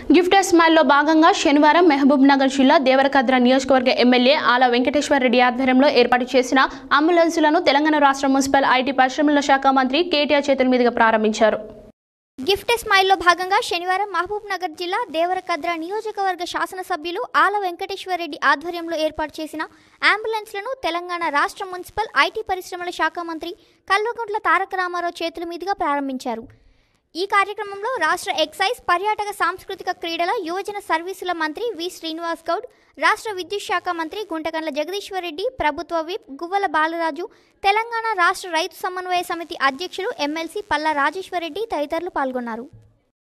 Gift స్మైల్లో భాగంగా శనివారం మహబూబ్ నగర్ జిల్లా దేవరకద్ర నియోజకవర్గ ఎమ్మెల్యే ఆల వెంకటేశ్వర్ రెడ్డి ఆధ్వర్యంలో ఏర్పాటు చేసిన అంబులెన్సులను తెలంగాణ రాష్ట్ర మున్సిపల్ ఐటీ పరిశ్రమల శాఖ మంత్రి కేటీఆర్ చేతుల మీదుగా ప్రారంభించారు. గిఫ్ట్ స్మైల్లో భాగంగా శనివారం మహబూబ్ నగర్ జిల్లా దేవరకద్ర నియోజకవర్గ శాసనసభ్యులు ఆల వెంకటేశ్వర్ రెడ్డి ఆధ్వర్యంలో ఏర్పాటు చేసిన అంబులెన్స్లను తెలంగాణ రాష్ట్ర మున్సిపల్ ఐటీ పరిశ్రమల శాఖ మంత్రి కల్వకుంట్ల తారక రామారావు చేతుల మీదుగా ప్రారంభించారు. ఈ కార్యక్రమంలో రాష్ట్ర ఎక్సైజ్, పర్యాటక, సాంస్కృతిక, క్రీడల, యువజన సర్వీసుల మంత్రి వి శ్రీనివాస్ గౌడ్, రాష్ట్ర విద్యుత్ శాఖ మంత్రి గుంటకండ్ల జగదీశ్వర్ రెడ్డి, ప్రభుత్వ విప్ గువ్వల బాలరాజు, తెలంగాణ రాష్ట్ర రైతు సమన్వయ సమితి అధ్యక్షులు ఎమ్మెల్సీ పల్లా రాజేశ్వర్ రెడ్డి తదితరులు పాల్గొన్నారు.